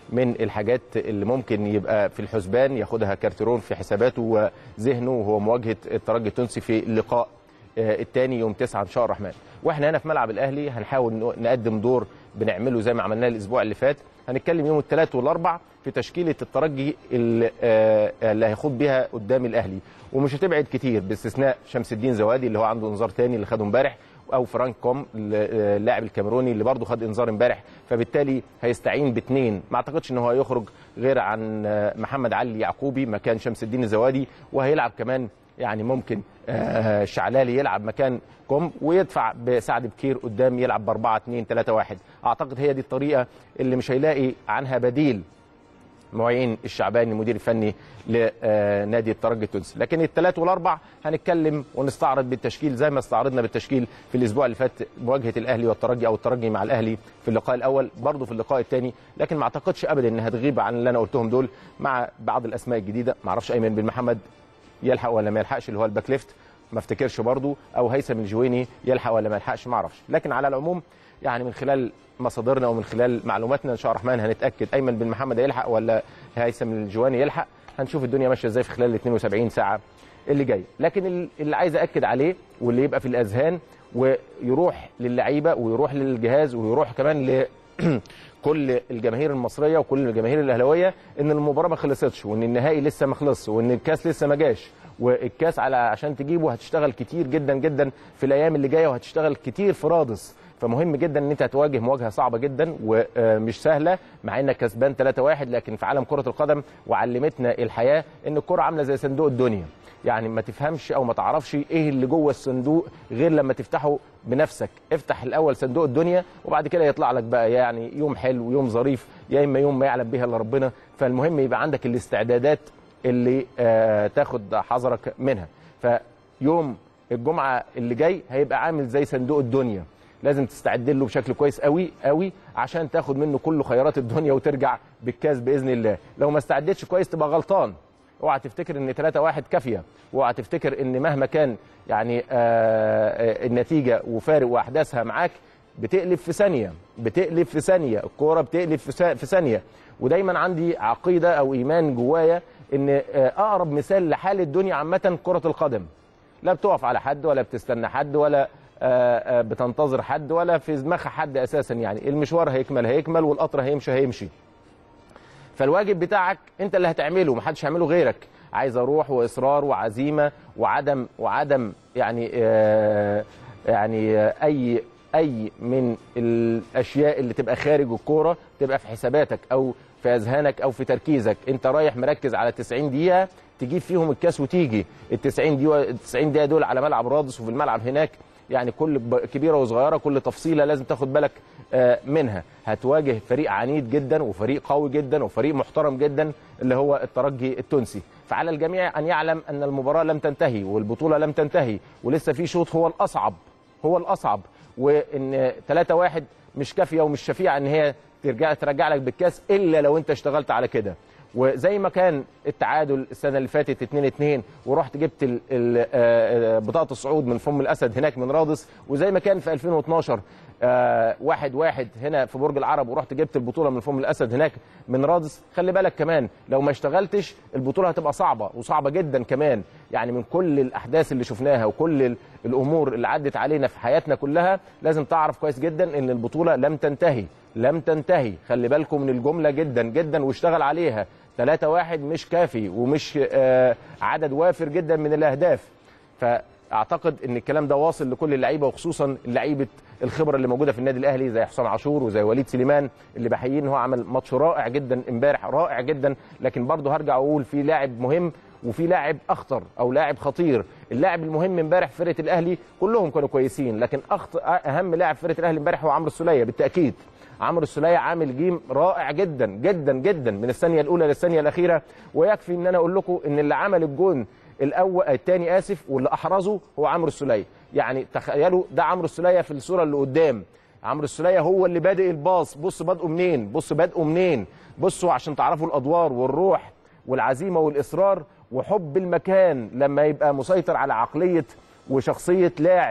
من الحاجات اللي ممكن يبقى في الحسبان ياخدها كارتيرون في حساباته وذهنه وهو مواجهه الترجي التونسي في اللقاء الثاني يوم 9 ان شاء الرحمن. واحنا هنا في ملعب الاهلي هنحاول نقدم دور بنعمله زي ما عملناه الاسبوع اللي فات. هنتكلم يوم الثلاث والاربع في تشكيله الترجي اللي هيخوض بيها قدام الاهلي، ومش هتبعد كتير باستثناء شمس الدين زوادي اللي هو عنده انذار ثاني اللي خده امبارح، او فرانك كوم اللاعب الكاميروني اللي برضه خد انذار امبارح، فبالتالي هيستعين باثنين. ما اعتقدش ان هو هيخرج غير عن محمد علي يعقوبي مكان شمس الدين الزوادي، وهيلعب كمان يعني ممكن الشعلالي يلعب مكان كوم، ويدفع بسعد بكير قدام يلعب ب 4-2-3-1. اعتقد هي دي الطريقه اللي مش هيلاقي عنها بديل معين الشعباني المدير الفني لنادي الترجي التونسي. لكن الثلاث والاربع هنتكلم ونستعرض بالتشكيل زي ما استعرضنا بالتشكيل في الاسبوع اللي فات، مواجهه الاهلي والترجي او الترجي مع الاهلي في اللقاء الاول، برضه في اللقاء الثاني. لكن ما اعتقدش ابدا ان هتغيب عن اللي انا قلتهم دول، مع بعض الاسماء الجديده. ما اعرفش ايمن بن محمد يلحق ولا ما يلحقش اللي هو الباك ليفت، ما افتكرش برضه، او هيثم الجويني يلحق ولا ما يلحقش ما اعرفش. لكن على العموم يعني من خلال مصادرنا ومن خلال معلوماتنا ان شاء الله الرحمن هنتاكد ايمن بن محمد يلحق ولا هيثم الجواني يلحق. هنشوف الدنيا ماشيه ازاي في خلال ال 72 ساعه اللي جايه. لكن اللي عايز اكد عليه واللي يبقى في الاذهان ويروح للعيبه ويروح للجهاز ويروح كمان لكل الجماهير المصريه وكل الجماهير الاهلاويه، ان المباراه ما خلصتش، وان النهائي لسه ما خلصش، وان الكاس لسه ما جاش، والكاس عشان تجيبه هتشتغل كتير جدا جدا في الايام اللي جايه، وهتشتغل كتير في رادس. فمهم جدا ان انت هتواجه مواجهه صعبه جدا ومش سهله، مع انك كسبان 3-1، لكن في عالم كره القدم وعلمتنا الحياه ان الكره عامله زي صندوق الدنيا. يعني ما تفهمش او ما تعرفش ايه اللي جوه الصندوق غير لما تفتحه بنفسك. افتح الاول صندوق الدنيا وبعد كده يطلع لك بقى يعني يوم حلو ويوم ظريف، يا اما يوم ما يعلم بها الا ربنا. فالمهم يبقى عندك الاستعدادات اللي تاخد حذرك منها. فيوم الجمعه اللي جاي هيبقى عامل زي صندوق الدنيا، لازم تستعد له بشكل كويس قوي قوي عشان تاخد منه كل خيرات الدنيا وترجع بالكاس باذن الله. لو ما استعدتش كويس تبقى غلطان. اوعى تفتكر ان 3-1 كافيه، واوعى تفتكر ان مهما كان يعني النتيجه وفارق واحداثها معاك بتقلب في ثانيه، بتقلب في ثانيه، الكوره بتقلب في ثانيه. ودايما عندي عقيده او ايمان جوايا ان اقرب مثال لحال الدنيا عامه كره القدم، لا بتقف على حد ولا بتستنى حد ولا بتنتظر حد ولا في دماغها حد اساسا. يعني المشوار هيكمل والقطر هيمشي. فالواجب بتاعك انت اللي هتعمله، محدش هيعمله غيرك. عايز اروح واصرار وعزيمه وعدم يعني اي من الاشياء اللي تبقى خارج الكوره تبقى في حساباتك او في اذهانك او في تركيزك. انت رايح مركز على 90 دقيقه تجيب فيهم الكاس وتيجي. ال 90 دقيقه دول على ملعب رادس وفي الملعب هناك، يعني كل كبيره وصغيره كل تفصيله لازم تاخد بالك منها. هتواجه فريق عنيد جدا وفريق قوي جدا وفريق محترم جدا اللي هو الترجي التونسي. فعلى الجميع ان يعلم ان المباراه لم تنتهي والبطوله لم تنتهي، ولسه في شوط هو الاصعب، وان 3-1 مش كافيه ومش شفيعه ان هي ترجع لك بالكاس الا لو انت اشتغلت على كده. وزي ما كان التعادل السنه اللي فاتت 2-2 ورحت جبت بطاقه الصعود من فم الاسد هناك من رادس، وزي ما كان في 2012 1-1 هنا في برج العرب ورحت جبت البطوله من فم الاسد هناك من رادس. خلي بالك كمان لو ما اشتغلتش البطوله هتبقى صعبه وصعبه جدا كمان. يعني من كل الاحداث اللي شفناها وكل الامور اللي عدت علينا في حياتنا كلها لازم تعرف كويس جدا ان البطوله لم تنتهي. خلي بالكم من الجمله جدا جدا واشتغل عليها. 3-1 مش كافي ومش عدد وافر جدا من الاهداف. فاعتقد ان الكلام ده واصل لكل اللعيبه، وخصوصا لعيبه الخبره اللي موجوده في النادي الاهلي زي حسام عاشور وزي وليد سليمان اللي بحييه ان هو عمل ماتش رائع جدا امبارح، رائع جدا. لكن برضه هرجع اقول في لاعب مهم وفي لاعب اخطر او لاعب خطير. اللاعب المهم امبارح في فرقه الاهلي كلهم كانوا كويسين، لكن اهم لاعب في فرقه الاهلي امبارح هو عمرو السوليه بالتاكيد. عمرو السوليه عامل جيم رائع جدا جدا جدا من الثانيه الاولى للثانيه الاخيره. ويكفي ان انا اقول لكم ان اللي عمل الجون الثاني واللي احرزه هو عمرو السوليه. يعني تخيلوا ده عمرو السوليه في الصوره اللي قدام. عمرو السوليه هو اللي بادئ الباص. بص بادئه منين، بصوا عشان تعرفوا الادوار والروح والعزيمه والاصرار وحب المكان لما يبقى مسيطر على عقليه وشخصيه لاعب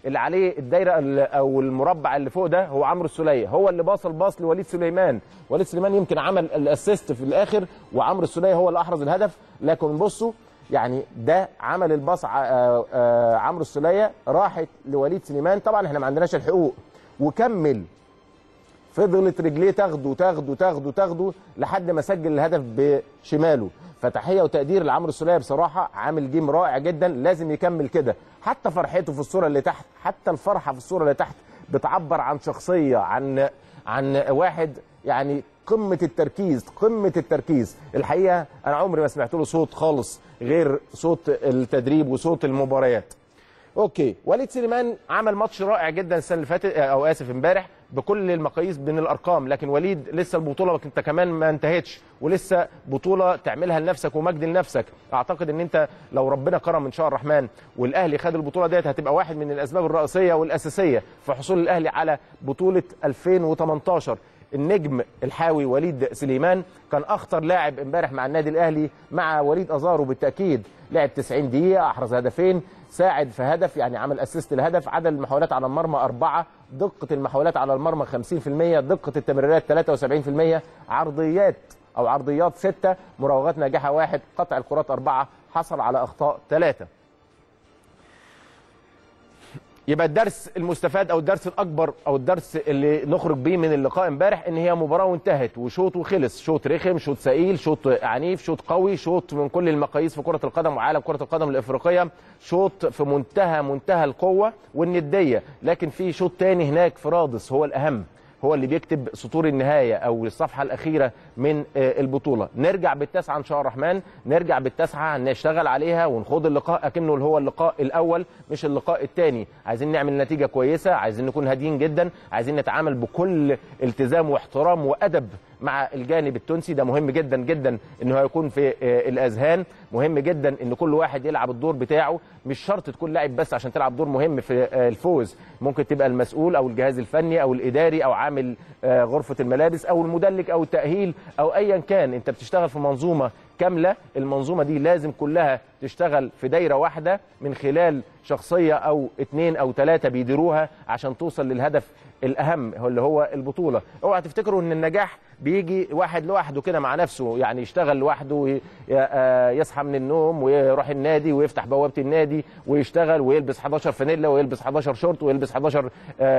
اللي عليه الدايره او المربع اللي فوق ده هو عمرو السوليه، هو اللي باص الباص لوليد سليمان. وليد سليمان يمكن عمل الاسيست في الاخر، وعمرو السوليه هو اللي احرز الهدف. لكن بصوا يعني ده عمل الباص عمرو السوليه راحت لوليد سليمان، طبعا احنا ما عندناش الحقوق، وكمل فضلت رجليه تاخده تاخده تاخده تاخده لحد ما سجل الهدف بشماله. فتحيه وتقدير لعمرو السوليه، بصراحه عامل جيم رائع جدا، لازم يكمل كده. حتى فرحته في الصوره اللي تحت، حتى الفرحه في الصوره اللي تحت بتعبر عن شخصيه، عن واحد يعني قمه التركيز قمه التركيز. الحقيقه انا عمري ما سمعت له صوت خالص غير صوت التدريب وصوت المباريات. اوكي، وليد سليمان عمل ماتش رائع جدا السنه اللي فاتت، او اسف امبارح، بكل المقاييس من الارقام. لكن وليد لسه البطوله انت كمان ما انتهتش، ولسه بطوله تعملها لنفسك ومجد لنفسك. اعتقد ان انت لو ربنا كرم ان شاء الرحمن والاهلي خد البطوله ديت، هتبقى واحد من الاسباب الرئيسيه والاساسيه في حصول الاهلي على بطوله 2018. النجم الحاوي وليد سليمان كان اخطر لاعب امبارح مع النادي الاهلي، مع وليد ازارو بالتاكيد. لعب 90 دقيقه، احرز هدفين، ساعد في هدف، يعني عمل اسيست الهدف. عدد المحاولات على المرمى 4، دقه المحاولات على المرمى 50%، دقه التمريرات 73%، عرضيات 6، مراوغات ناجحه 1، قطع الكرات 4، حصل على اخطاء 3. يبقى الدرس المستفاد او الدرس الاكبر او الدرس اللي نخرج بيه من اللقاء امبارح ان هي مباراه وانتهت، وشوط وخلص، شوط رخم، شوط ثقيل، شوط عنيف، شوط قوي، شوط من كل المقاييس في كره القدم وعالم كره القدم الافريقيه، شوط في منتهى القوه والنديه. لكن في شوط تاني هناك في رادس هو الاهم، هو اللي بيكتب سطور النهايه او الصفحه الاخيره من البطوله. نرجع بالتسعه ان شاء الرحمن، نرجع بالتسعه نشتغل عليها ونخوض اللقاء اكنه هو اللقاء الاول مش اللقاء الثاني. عايزين نعمل نتيجه كويسه، عايزين نكون هاديين جدا، عايزين نتعامل بكل التزام واحترام وادب مع الجانب التونسي. ده مهم جدا جدا انه هيكون في الاذهان، مهم جدا ان كل واحد يلعب الدور بتاعه. مش شرط تكون لاعب بس عشان تلعب دور مهم في الفوز، ممكن تبقى المسؤول او الجهاز الفني او الاداري او عامل غرفه الملابس او المدلك او التاهيل او ايا كان. انت بتشتغل في منظومه كامله، المنظومه دي لازم كلها تشتغل في دايره واحده من خلال شخصيه او 2 أو 3 بيديروها عشان توصل للهدف الاهم اللي هو البطوله. اوعى تفتكروا ان النجاح بيجي واحد لوحده كده مع نفسه، يعني يشتغل لوحده، يصحى من النوم ويروح النادي ويفتح بوابه النادي ويشتغل ويلبس 11 فانيلا ويلبس 11 شورت ويلبس 11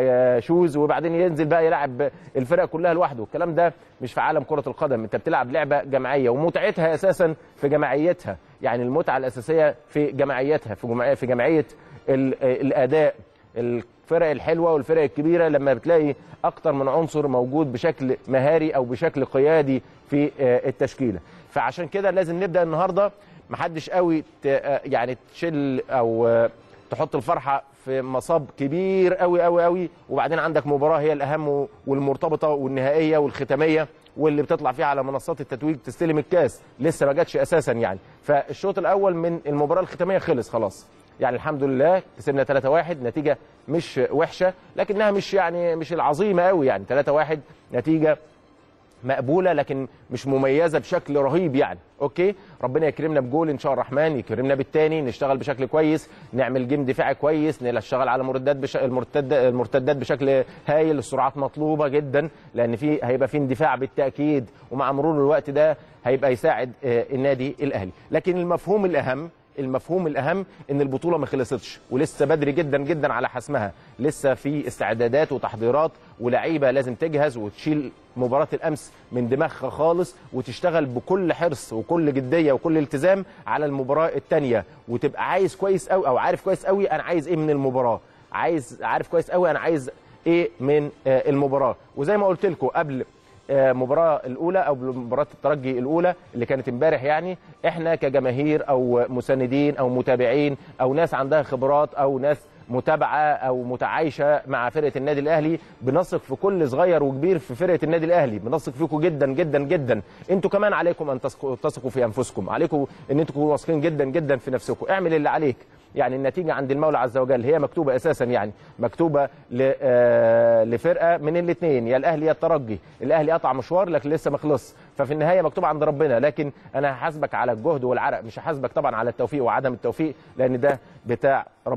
شوز وبعدين ينزل بقى يلعب الفرق كلها لوحده. الكلام ده مش في عالم كره القدم. انت بتلعب لعبه جماعيه ومتعتها اساسا في جماعيتها، يعني المتعه الاساسيه في جماعيتها، في جماعيه الاداء. الفرق الحلوه والفرق الكبيره لما بتلاقي اكتر من عنصر موجود بشكل مهاري او بشكل قيادي في التشكيله. فعشان كده لازم نبدا النهارده محدش قوي يعني تشيل او تحط الفرحه في مصاب كبير قوي قوي قوي، وبعدين عندك مباراه هي الاهم والمرتبطه والنهائيه والختاميه واللي بتطلع فيها على منصات التتويج تستلم الكاس، لسه ما جاتش اساسا يعني. فالشوط الاول من المباراه الختاميه خلص خلاص، يعني الحمد لله كسبنا 3-1، نتيجه مش وحشه لكنها مش العظيمه قوي، يعني 3-1 نتيجه مقبوله لكن مش مميزه بشكل رهيب يعني. اوكي، ربنا يكرمنا بجول ان شاء الرحمن، يكرمنا بالتاني، نشتغل بشكل كويس، نعمل جيم دفاعي كويس، نشتغل على المرتدات بشكل هايل. السرعات مطلوبه جدا لان هيبقى في اندفاع بالتاكيد، ومع مرور الوقت ده هيبقى يساعد النادي الاهلي. لكن المفهوم الأهم إن البطولة ما خلصتش ولسه بدري جدا جدا على حسمها، لسه في استعدادات وتحضيرات ولاعيبة لازم تجهز وتشيل مباراة الأمس من دماغها خالص وتشتغل بكل حرص وكل جدية وكل التزام على المباراة الثانية، وتبقى عايز كويس قوي أو عارف كويس قوي أنا عايز إيه من المباراة، عارف كويس قوي أنا عايز إيه من المباراة. وزي ما قلت لكم قبل مباراة الأولى أو مباراة الترجي الأولى اللي كانت امبارح، يعني إحنا كجماهير أو مساندين أو متابعين أو ناس عندها خبرات أو ناس متابعة أو متعايشة مع فرقة النادي الأهلي بنثق في كل صغير وكبير في فرقة النادي الأهلي، بنثق فيكم جدا جدا جدا. أنتوا كمان عليكم أن تثقوا في أنفسكم، عليكم أن أنتوا تكونوا واثقين جدا جدا في نفسكم. اعمل اللي عليك، يعني النتيجة عند المولى عز وجل هي مكتوبة أساسا، يعني مكتوبة لفرقة من الاثنين، يا الأهلي يا الترجي. الأهلي قطع مشوار لكن لسه ما خلص، ففي النهاية مكتوبة عند ربنا. لكن أنا هحاسبك على الجهد والعرق، مش هحاسبك طبعا على التوفيق وعدم التوفيق لأن ده بتاع ربنا.